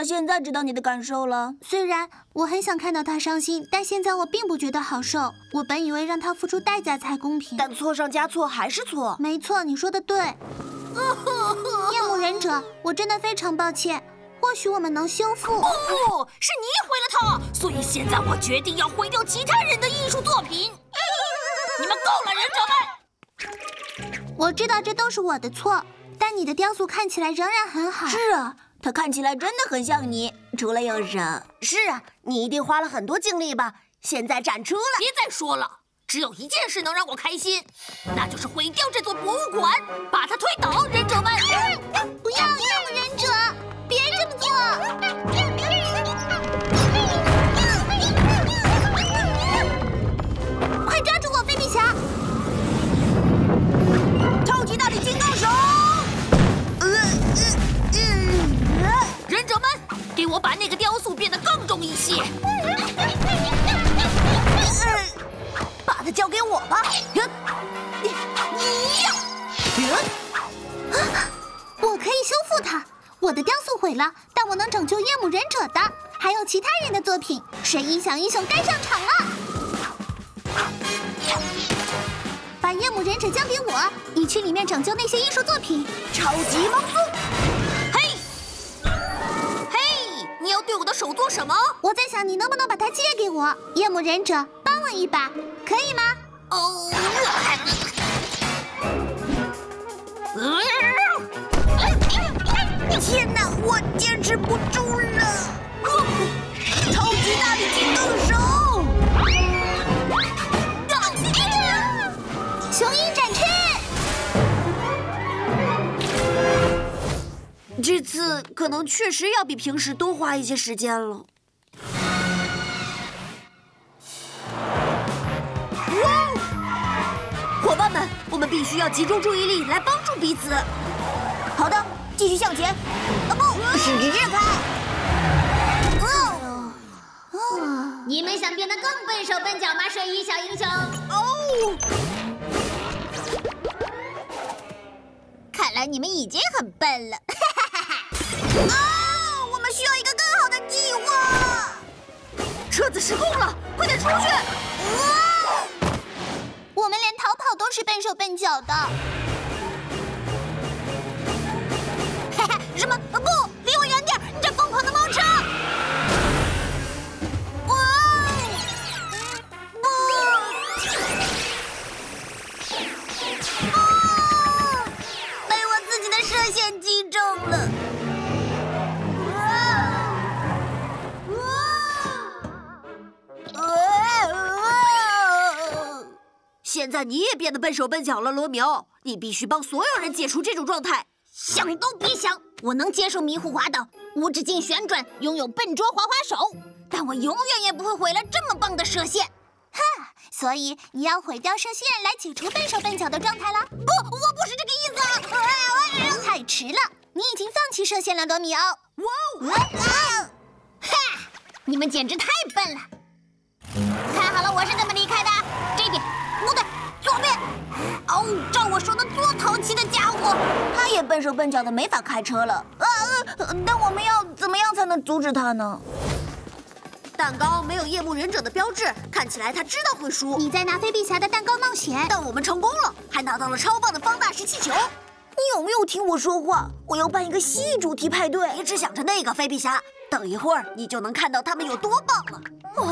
他现在知道你的感受了。 虽然我很想看到他伤心，但现在我并不觉得好受。我本以为让他付出代价才公平， 但错上加错还是错。 没错，你说的对。夜幕忍者，我真的非常抱歉。或许我们能修复。 不，是你毁了他，所以现在我决定要毁掉其他人的艺术作品。你们够了，忍者们！ 我知道这都是我的错，但你的雕塑看起来仍然很好。 是啊，它看起来真的很像你，除了有人。 是啊，你一定花了很多精力吧？现在展出了。 别再说了，只有一件事能让我开心，那就是毁掉这座博物馆，把它推倒，忍者们！ 不要，夜幕忍者，别这么做！快抓住我，飞比侠！ 超级大力金刚手！ 忍者们，给我把那个雕塑变得更重一些。 把它交给我吧。 我可以修复它。我的雕塑毁了，但我能拯救夜幕忍者的，还有其他人的作品。水影响英雄该上场了。把夜幕忍者交给我，你去里面拯救那些艺术作品。 超级盲速！ 嘿，你要对我的手做什么？ 我在想你能不能把它借给我，夜幕忍者，帮我一把，可以吗？ 哦。 天哪，我坚持不住了！超级大力金刚手！ 雄鹰展翅！ 这次可能确实要比平时多花一些时间了。哇！伙伴们，我们必须要集中注意力来帮助彼此。 好的，继续向前。不，使之制开。 你们想变得更笨手笨脚吗，水衣小英雄？ 哦， 看来你们已经很笨了。 啊！我们需要一个更好的计划。 车子失控了，快点出去！ 我们连逃跑都是笨手笨脚的。 什么？不，离我远点！你这疯狂的猫车！哇！不！啊！被我自己的射线击中了！ 现在你也变得笨手笨脚了，罗密欧，你必须帮所有人解除这种状态。 想都别想！我能接受迷糊滑倒、无止境旋转，拥有笨拙滑滑手，但我永远也不会毁了这么棒的射线。 所以你要毁掉射线来解除笨手笨脚的状态了？ 不，我不是这个意思。 太迟了，你已经放弃射线了，罗密欧。 你们简直太笨了！看好了，我是怎么离开的。这边，不对，左边。哦，照我说的做，淘气的家伙！ 他也笨手笨脚的，没法开车了。但我们要怎么样才能阻止他呢？ 蛋糕没有夜幕忍者的标志，看起来他知道会输。 你在拿飞比侠的蛋糕冒险， 但我们成功了，还拿到了超棒的方大石气球。 你有没有听我说话？我要办一个新主题派对。 别只想着那个飞比侠，等一会儿你就能看到他们有多棒了。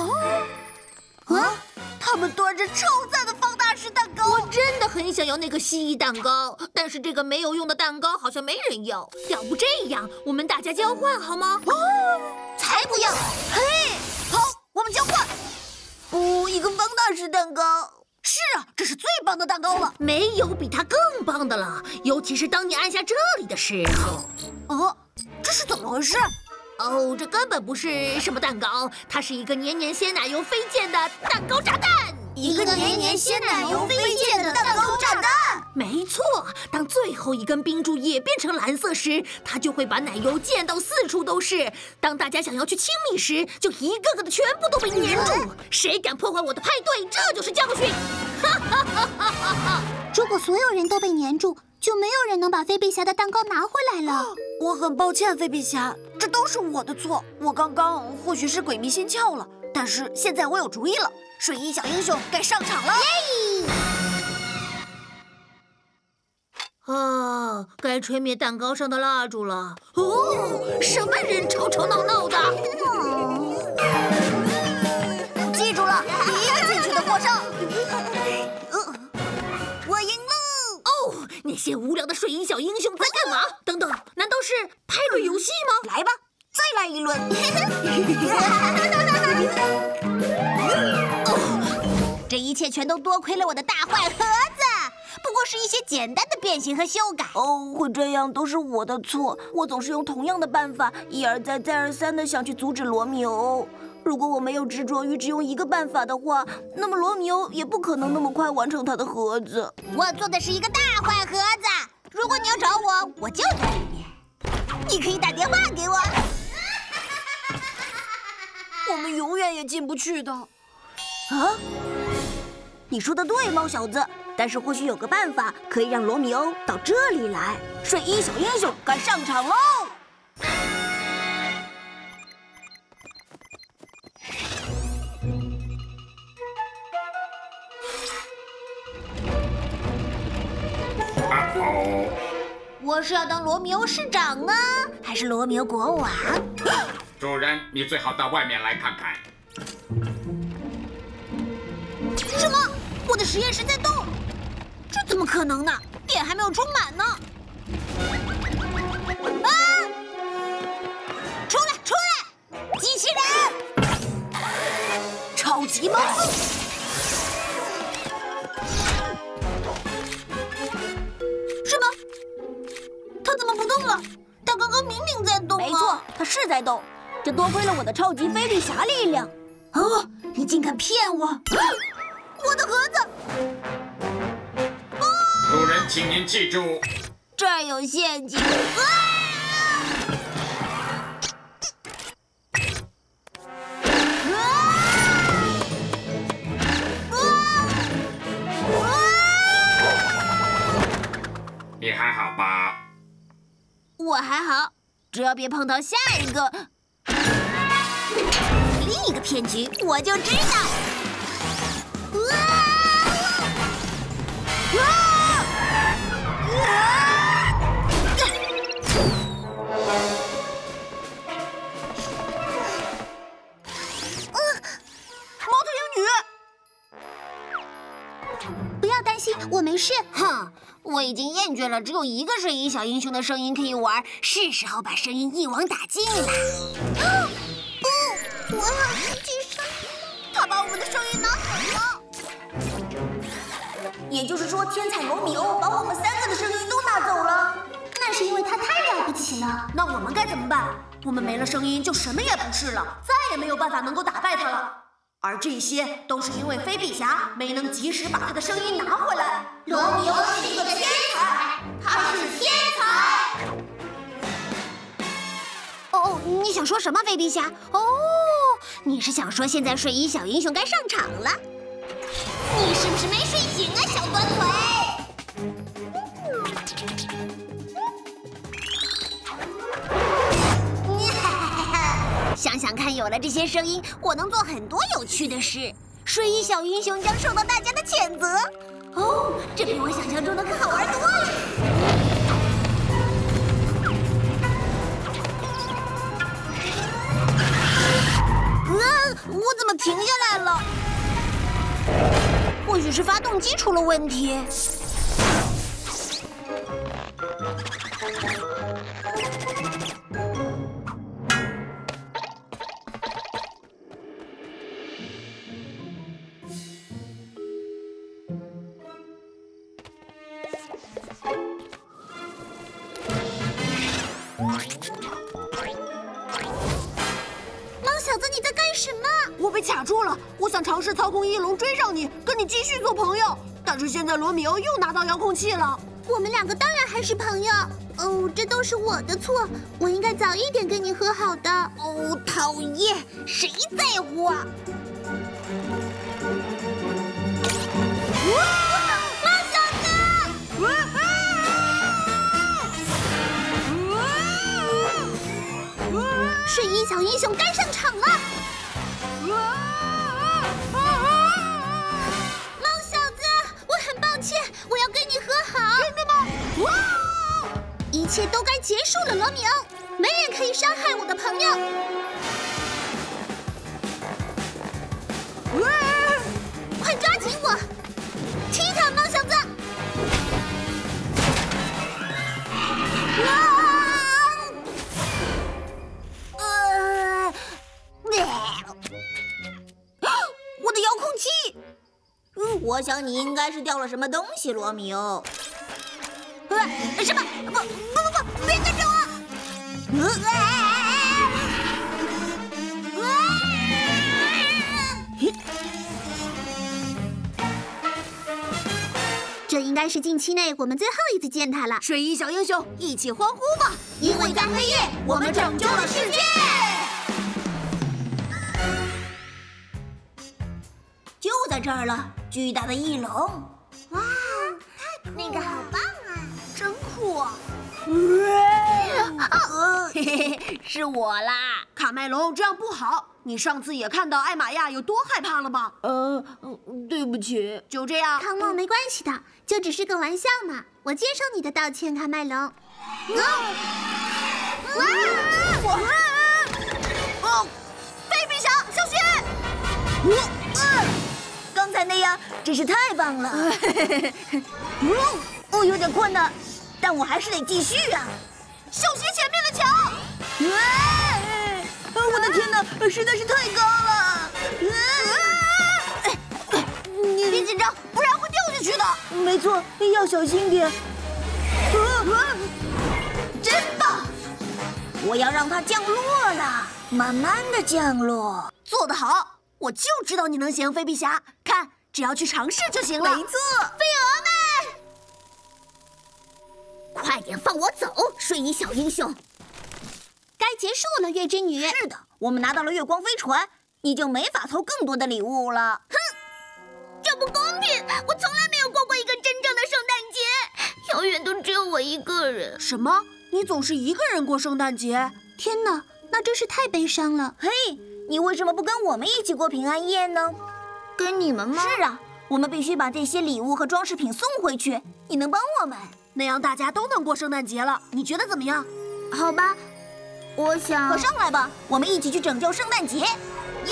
他们端着超赞的方大石蛋糕。 我真的很想要那个蜥蜴蛋糕，但是这个没有用的蛋糕好像没人要。要不这样，我们大家交换好吗？ 才不要！嘿，好，我们交换。不，一个方大石蛋糕。 是啊，这是最棒的蛋糕了。 没有比它更棒的了，尤其是当你按下这里的时候。 这是怎么回事？ 哦，这根本不是什么蛋糕，它是一个黏黏鲜奶油飞溅的蛋糕炸弹。 一个黏黏鲜奶油飞溅的蛋糕炸弹。 没错，当最后一根冰柱也变成蓝色时，它就会把奶油溅到四处都是。当大家想要去清理时，就一个个的全部都被粘住。谁敢破坏我的派对，这就是教训！哈哈哈哈哈哈！ 如果所有人都被粘住，就没有人能把菲比侠的蛋糕拿回来了。 我很抱歉，菲比侠，这都是我的错。我刚刚或许是鬼迷心窍了，但是现在我有主意了。睡衣小英雄该上场了！ 啊，该吹灭蛋糕上的蜡烛了。哦，什么人吵吵闹闹的？ 记住了，第一个进去的获胜。我赢了！ 哦，那些无聊的睡衣小英雄在干嘛？等等，难道是派对游戏吗？ 来吧，再来一轮。这一切全都多亏了我的大坏盒子，不过是一些简单的变形和修改。 哦，会这样都是我的错，我总是用同样的办法，一而再再而三的想去阻止罗密欧。如果我没有执着于只用一个办法的话，那么罗密欧也不可能那么快完成他的盒子。 我做的是一个大坏盒子，如果你要找我，我就在里面。你可以打电话给我。 我们永远也进不去的。啊？你说的对，猫小子。但是或许有个办法可以让罗密欧到这里来。睡衣小英雄该上场喽！ 我是要当罗密欧市长呢，还是罗密欧国王？ 主人，你最好到外面来看看。 什么？我的实验室在动？这怎么可能呢？电还没有充满呢！啊！出来，出来！机器人！ 超级猫速！ 什么？它怎么不动了？它刚刚明明在动啊！ 没错，它是在动。这多亏了我的超级菲利侠力量。 哦，你竟敢骗我！我的盒子！ 主人，请您记住， 这儿有陷阱！ 你还好吧？ 我还好，只要别碰到下一个另一个骗局，我就知道。 不要担心，我没事。 哼，我已经厌倦了只有一个睡衣小英雄的声音可以玩，是时候把声音一网打尽了。 我要失去声音， 他把我们的声音拿走了。 也就是说，天才罗密欧把我们3个的声音都拿走了。 那是因为他太了不起了。 那我们该怎么办？我们没了声音就什么也不是了，再也没有办法能够打败他了。而这些都是因为菲比侠没能及时把他的声音拿回来。 罗密欧是一个天才，他是天才。 哦，你想说什么，菲比侠？哦，你是想说现在睡衣小英雄该上场了？ 你是不是没睡醒啊，小短腿？ 想想看，有了这些声音，我能做很多有趣的事。睡衣小英雄将受到大家的谴责。哦，这比我想象中的更好玩多了。我怎么停下来了？或许是发动机出了问题。 我被卡住了，我想尝试操控翼龙追上你，跟你继续做朋友。但是现在罗密欧又拿到遥控器了， 我们2个当然还是朋友。哦，这都是我的错，我应该早一点跟你和好的。 哦，讨厌，谁在乎啊？ 猫小子！ 睡衣小英雄该上场了！猫小子，我很抱歉，我要跟你和好。真的吗？哇！一切都该结束了，罗密欧，没人可以伤害我的朋友。快抓紧我！踢他，猫小子！ 我的遥控器！我想你应该是掉了什么东西，罗密欧。 什么？不，别跟着我！ 这应该是近期内我们最后一次见他了。 睡衣小英雄，一起欢呼吧！ 因为在黑夜，我们拯救了世界。 就在这儿了，巨大的翼龙！ 哇，那个好棒啊！ 真酷啊！ 嘿嘿，是我啦！ 卡麦隆，这样不好。你上次也看到艾玛亚有多害怕了吧？ 对不起。 就这样。 康梦，没关系的，就只是个玩笑嘛。我接受你的道歉，卡麦隆。 飞比侠，小心！ 刚才那样真是太棒了。有点困难，但我还是得继续啊。 小心前面的墙！ 我的天哪，实在是太高了！ 别紧张，不然会掉下去的。 没错，要小心点。 真棒！ 我要让它降落了，慢慢的降落。 做得好！我就知道你能行，飞比侠。看，只要去尝试就行了。 没错， 飞蛾们， 快点放我走，睡衣小英雄！ 该结束了，月之女。 是的，我们拿到了月光飞船，你就没法偷更多的礼物了。 这不公平！我从来没有过一个真正的圣诞节，永远都只有我一个人。 什么？你总是一个人过圣诞节？ 天哪，那真是太悲伤了。 嘿，你为什么不跟我们一起过平安夜呢？ 跟你们吗？ 是啊，我们必须把这些礼物和装饰品送回去。你能帮我们？ 那样大家都能过圣诞节了。你觉得怎么样？ 好吧，我想。 可上来吧，我们一起去拯救圣诞节！耶！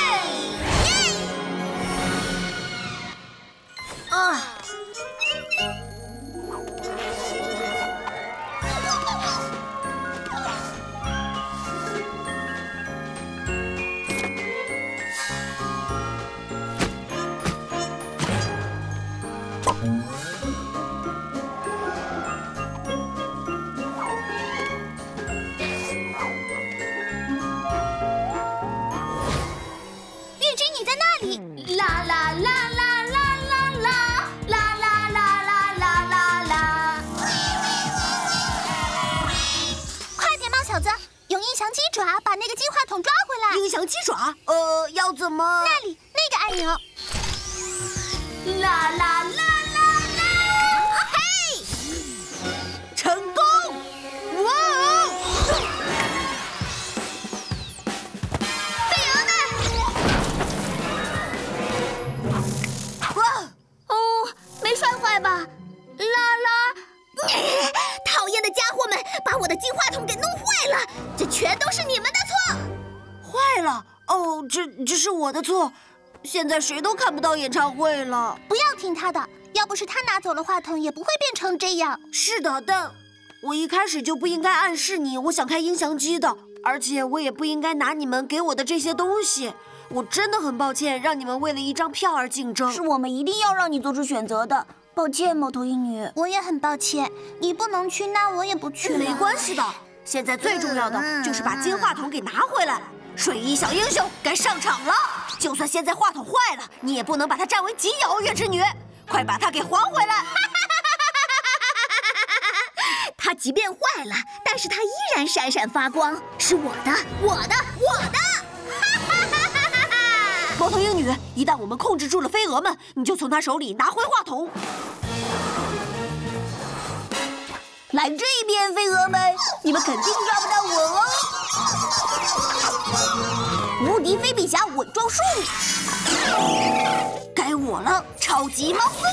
月之女在那里。 啦啦啦啦啦啦啦啦啦啦啦啦啦！ 快点，猫小子，用音响鸡爪把那个金话筒抓回来。 音响鸡爪？要怎么？ 那里那个按钮。 啦啦啦啦啦！ 嘿，成功！哇！ 飞蛾们！哦，没摔坏吧？啦啦！讨厌的家伙们，把我的金话筒给弄坏了，这全都是你们的错！ 坏了！哦，这是我的错。现在谁都看不到演唱会了。 不要听他的，要不是他拿走了话筒，也不会变成这样。 是的，但我一开始就不应该暗示你我想开音响机的，而且我也不应该拿你们给我的这些东西。我真的很抱歉，让你们为了一张票而竞争。 是我们一定要让你做出选择的。抱歉，猫头鹰女。 我也很抱歉，你不能去，那我也不去了。 没关系的，现在最重要的就是把金话筒给拿回来。睡衣小英雄该上场了，就算现在话筒坏了，你也不能把它占为己有，月之女，快把它给还回来！ 它即便坏了，但是它依然闪闪发光，是我的，我的，我的！ 猫头鹰女，一旦我们控制住了飞蛾们，你就从他手里拿回话筒。 来这边，飞蛾们，你们肯定抓不到我哦！ 术，该我了，超级猫风！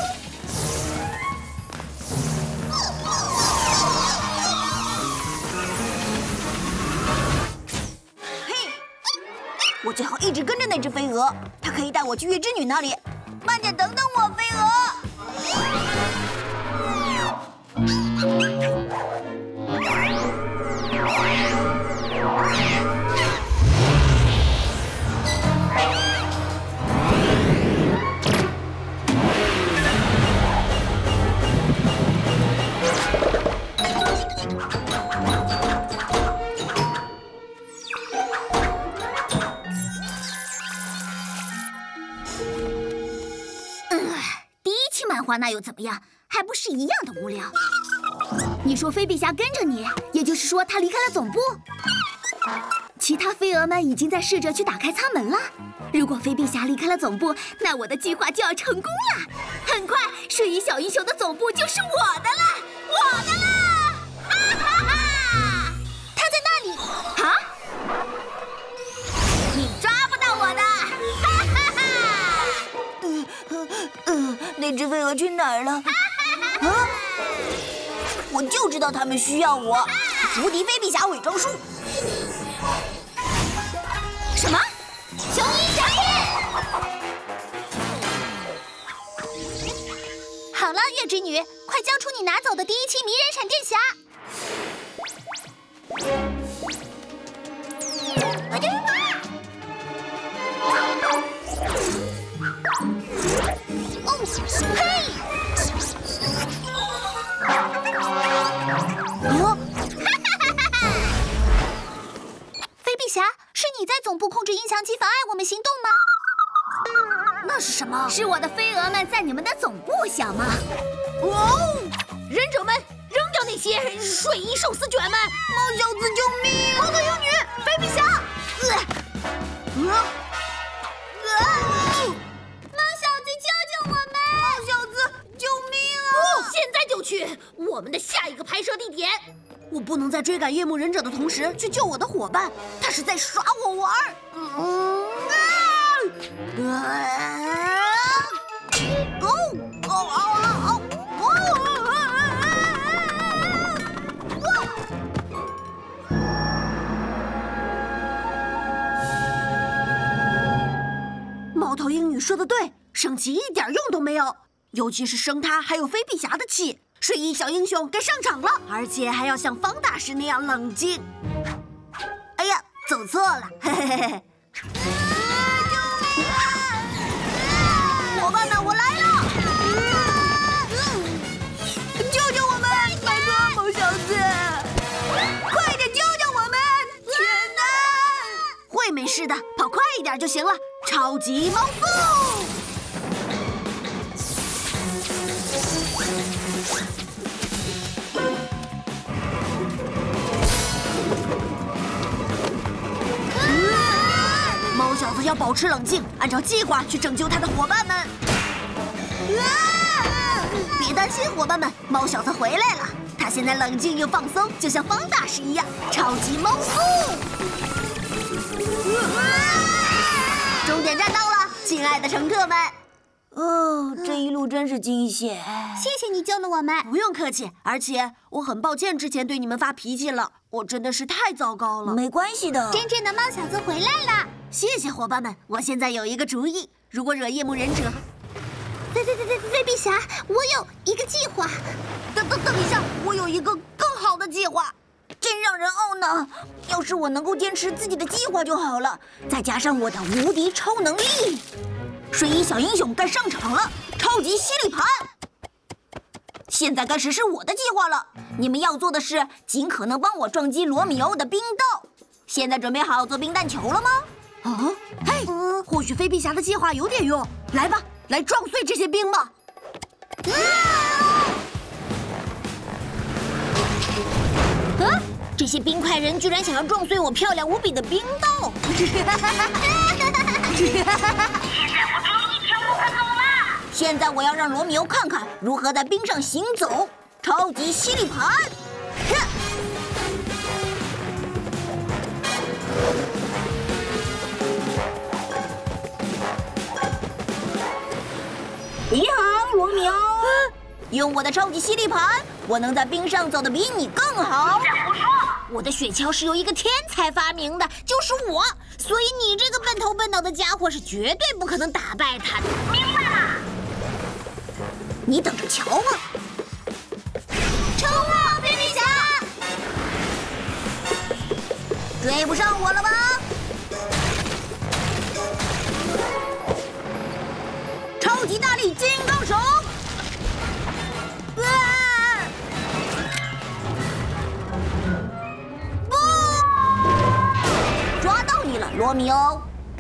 嘿，我最好一直跟着那只飞蛾，它可以带我去月之女那里。慢点，等等我，飞蛾！ 那又怎么样？还不是一样的无聊。你说菲比侠跟着你，也就是说他离开了总部。其他飞蛾们已经在试着去打开舱门了。如果菲比侠离开了总部，那我的计划就要成功了。很快，睡衣小英雄的总部就是我的了，我的了！哈哈哈！他在那里啊！你抓不到我的！哈哈哈！ 那只飞蛾去哪儿了？啊！我就知道他们需要我。无敌菲比侠伪装术。 什么？雄鹰闪电！ 好了，月之女，快交出你拿走的第一期迷人闪电侠！ 嘿！ 菲比侠，是你在总部控制音响机，妨碍我们行动吗？ 那是什么？ 是我的飞蛾们在你们的总部，小吗？ 哦！ 忍者们，扔掉那些睡衣寿司卷们！ 猫小子，救命！ 猫头鹰女，菲比侠！ 猫小子，救救我们！ 猫小子，救命啊！ 现在就去我们的下一个拍摄地点。 我不能在追赶夜幕忍者的同时去救我的伙伴，他是在耍我玩儿。猫头鹰女说的对，生气一点用都没有，尤其是生他还有菲比侠的气。睡衣小英雄该上场了，而且还要像方大师那样冷静。哎呀，走错了，嘿嘿嘿嘿！伙伴们，我来了！救救我们！拜托，猫小子，快点救救我们！天哪！会没事的，跑快一点就行了。超级猫速！猫小子要保持冷静，按照计划去拯救他的伙伴们。别担心，伙伴们，猫小子回来了。他现在冷静又放松，就像方大师一样，超级猫速！终点站到了，亲爱的乘客们。哦，这一路真是惊险。 谢谢你救了我们。 不用客气，而且我很抱歉之前对你们发脾气了，我真的是太糟糕了。没关系的， 真正的猫小子回来了。 谢谢伙伴们，我现在有一个主意，如果惹夜幕忍者， 菲比侠，我有一个计划。 等一下，我有一个更好的计划，真让人懊恼。要是我能够坚持自己的计划就好了，再加上我的无敌超能力。睡衣小英雄该上场了，超级吸力盘！现在该实施我的计划了。你们要做的是尽可能帮我撞击罗密欧的冰豆。现在准备好做冰弹球了吗？啊，嘿，或许菲比侠的计划有点用。来吧，来撞碎这些冰吧！这些冰块人居然想要撞碎我漂亮无比的冰豆！现在我要让罗密欧看看如何在冰上行走，超级吸力盘！ 用我的超级吸力盘，我能在冰上走得比你更好。 我的雪橇是由一个天才发明的，就是我，所以你这个笨头笨脑的家伙是绝对不可能打败他的。明白了？ 你等着瞧吧！ 冲啊，飞飞侠！ 追不上我了吧？超级大力金刚手！不！抓到你了，罗密欧！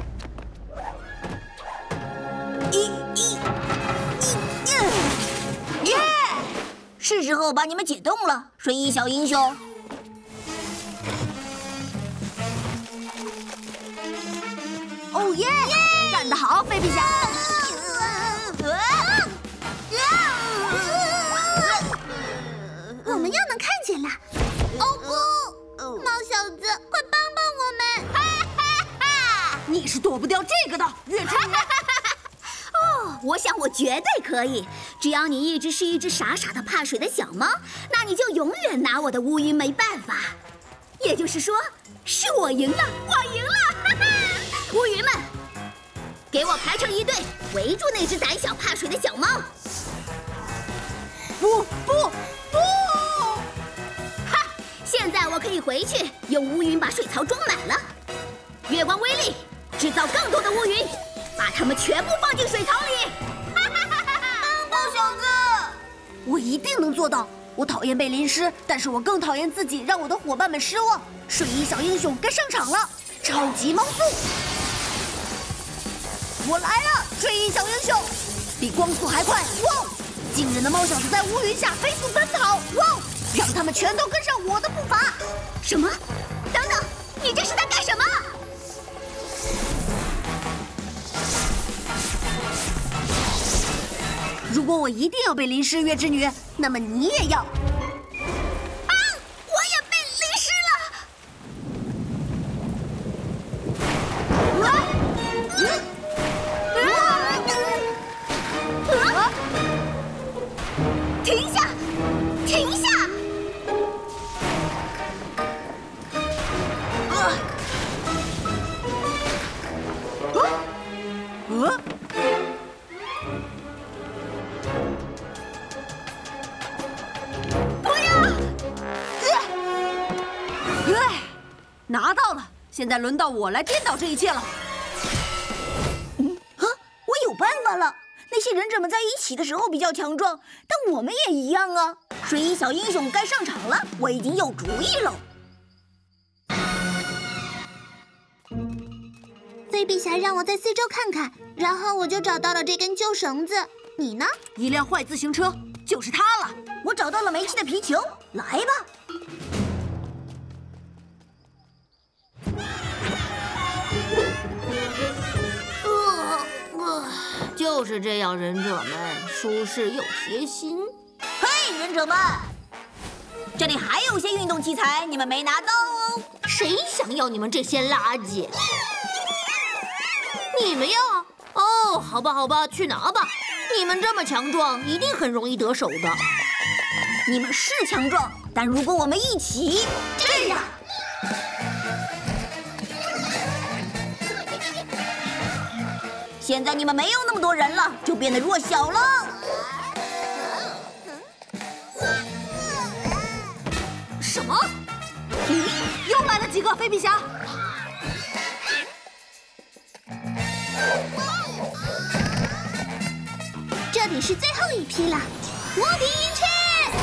耶！是时候把你们解冻了，睡衣小英雄。哦耶！干得好，飞皮侠！ 我们又能看见了！哦不，猫小子，快帮帮我们！哈哈哈！ 你是躲不掉这个的，月之女。 哦，我想我绝对可以。只要你一直是一只傻傻的怕水的小猫，那你就永远拿我的乌云没办法。也就是说，是我赢了，我赢了！哈哈！乌云们，给我排成一队，围住那只胆小怕水的小猫。 不！ 哈！现在我可以回去，用乌云把水槽装满了。月光威力，制造更多的乌云，把它们全部放进水槽里。 猫小子，我一定能做到。我讨厌被淋湿，但是我更讨厌自己让我的伙伴们失望。睡衣小英雄该上场了，超级猫速！我来了，睡衣小英雄，比光速还快！哇！惊人的猫小子在乌云下飞速奔跑！哇！让他们全都跟上我的步伐！ 什么？等等，你这是在干什么？ 如果我一定要被淋湿，月之女，那么你也要。 啊！我也被淋湿了！停下！停下！ 拿到了，现在轮到我来颠倒这一切了。 我有办法了！那些忍者们在一起的时候比较强壮，但我们也一样啊！睡衣小英雄该上场了，我已经有主意了。 菲比侠让我在四周看看，然后我就找到了这根旧绳子。你呢？ 一辆坏自行车，就是它了。 我找到了煤气的皮球，来吧！ 就是这样，忍者们舒适又贴心。 嘿，忍者们，这里还有些运动器材你们没拿到哦。 谁想要你们这些垃圾？你们要？哦，好吧，好吧，去拿吧。你们这么强壮，一定很容易得手的。 你们是强壮，但如果我们一起这样，现在你们没有那么多人了，就变得弱小了。 什么？又来了几个飞比侠？ 这里是最后一批了，无敌云雀！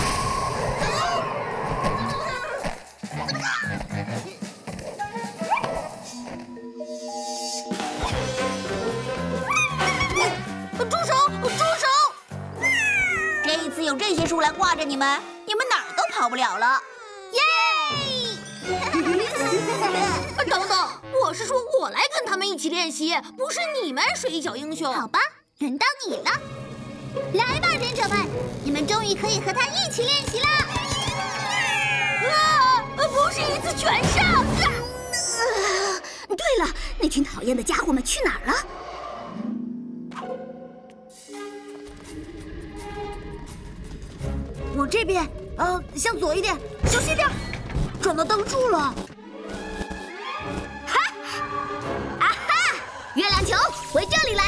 住手！住手！这一次有这些树来挂着你们，你们哪儿都跑不了了。 耶！ 等等，我是说我来跟他们一起练习，不是你们睡衣小英雄。 好吧，轮到你了。来吧，忍者们，你们终于可以和他一起练习啦！ 不是一次全上！对了，那群讨厌的家伙们去哪儿了？ 往这边，向左一点，小心点，撞到灯柱了。 啊哈！月亮球，回这里来！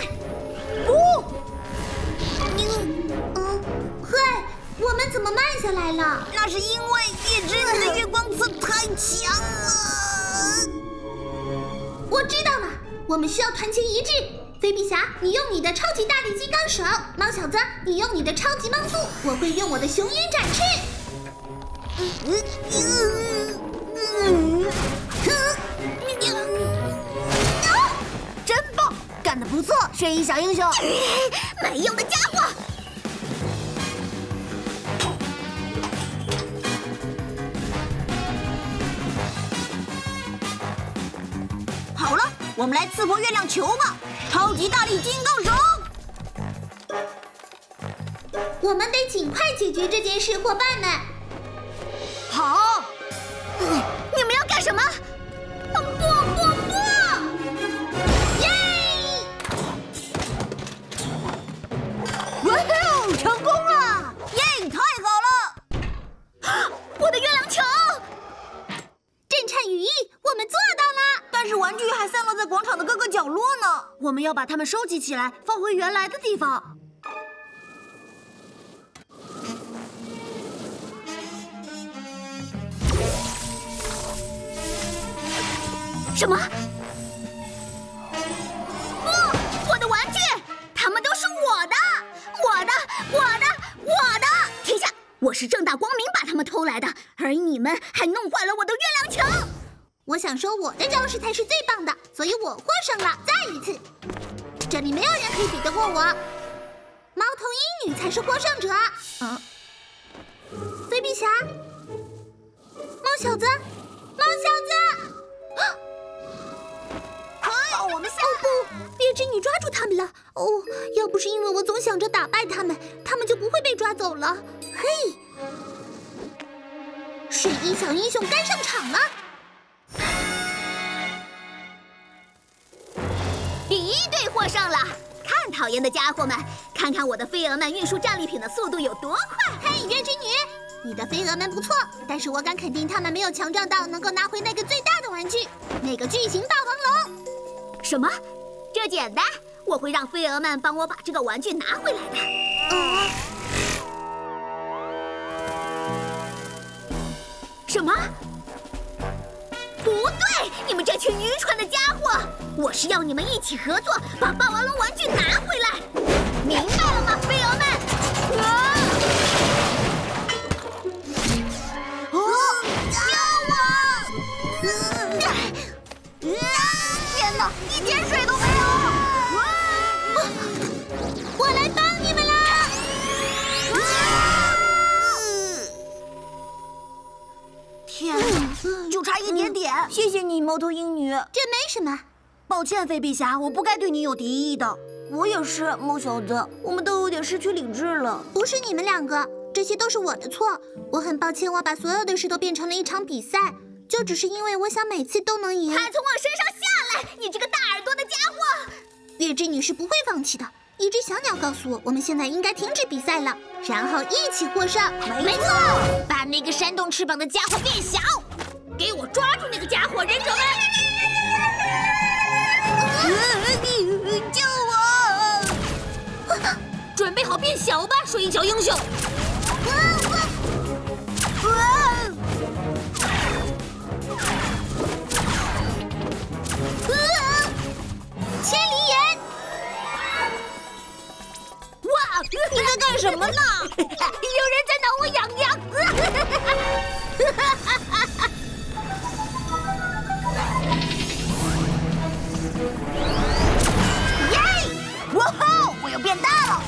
嘿，我们怎么慢下来了？ 那是因为叶之你的月光刺太强了。 我知道了，我们需要团结一致。飞比侠，你用你的超级大力金刚手；猫小子，你用你的超级猫速；我会用我的雄鹰展翅。 真棒，干得不错，睡衣小英雄。 没用的家伙！ 好了，我们来刺破月亮球吧！超级大力金刚手。 我们得尽快解决这件事，伙伴们。 好， 你们要干什么？不！ 耶！ 哇哦，成功了！耶，太好了！ 我的月亮球！ 震颤羽翼，我们做到了。 但是玩具还散落在广场的各个角落呢，我们要把它们收集起来，放回原来的地方。 什么？不！我的玩具，它们都是我的！停下！我是正大光明把它们偷来的，而你们还弄坏了我的月亮球！ 我想说我的招式才是最棒的，所以我获胜了。再一次，这里没有人可以比得过我。猫头鹰女才是获胜者。飞比侠，猫小子， 我们下不，月之女抓住他们了。哦，要不是因为我总想着打败他们，他们就不会被抓走了。嘿，水衣小英雄该上场了。 第一队获胜了！看，讨厌的家伙们，看看我的飞蛾们运输战利品的速度有多快！ 嘿，月之女，你的飞蛾们不错，但是我敢肯定他们没有强壮到能够拿回那个最大的玩具——那个巨型霸王龙。 什么？这简单，我会让飞蛾们帮我把这个玩具拿回来的。什么？不对，你们这群愚蠢的家伙！我是要你们一起合作，把霸王龙玩具拿回来，明白了吗，飞蛾们？天哪，一点水都没有！ 我来帮你们啦！ 天哪，就差一点点！谢谢你，猫头鹰女。 这没什么。 抱歉，飞比侠，我不该对你有敌意的。我也是，猫小子，我们都有点失去理智了。 不是你们两个，这些都是我的错。我很抱歉，我把所有的事都变成了一场比赛，就只是因为我想每次都能赢。 还从我身上下来，你这个大耳朵的家伙！ 月之女是不会放弃的。一只小鸟告诉我，我们现在应该停止比赛了，然后一起获胜。 没错，把那个扇动翅膀的家伙变小，给我抓住那个家伙，忍者们！ 救我！ 准备好变小吧，水翼小英雄！ 千里眼！ 哇， 你在干什么呢？ 有人在挠我痒痒！ 耶！哇吼！我又变大了！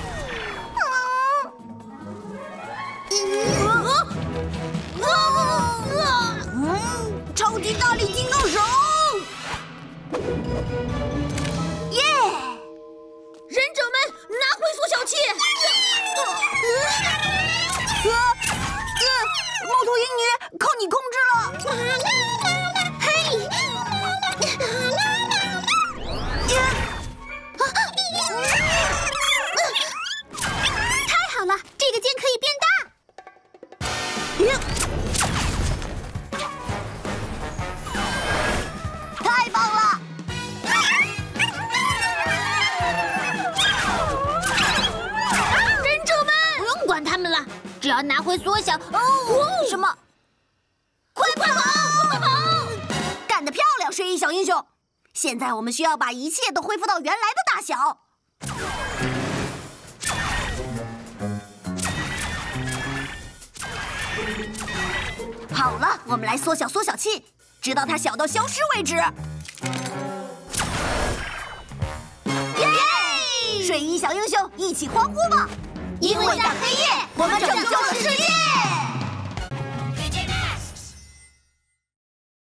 超级大力金刚手！耶！ 忍者们，拿回缩小器！ 猫头鹰女，靠你控制了！ 嘿！太好了，这个剑可以变大。 要拿回缩小。哦， 什么？快跑！干得漂亮，睡衣小英雄！现在我们需要把一切都恢复到原来的大小。好了，我们来缩小缩小器，直到它小到消失为止。耶！睡衣小英雄，一起欢呼吧！ 因为在黑夜，我们拯救了世界。